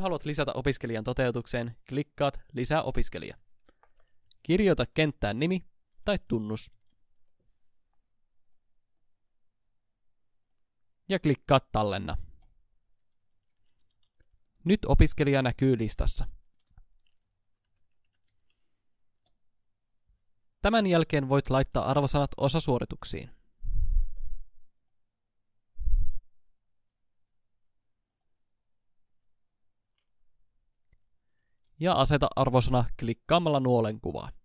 haluat lisätä opiskelijan toteutukseen, klikkaat Lisää opiskelija. Kirjoita kenttään nimi tai tunnus. Ja klikkaat Tallenna. Nyt opiskelija näkyy listassa. Tämän jälkeen voit laittaa arvosanat osasuorituksiin. Ja aseta arvosana klikkaamalla nuolenkuvaa.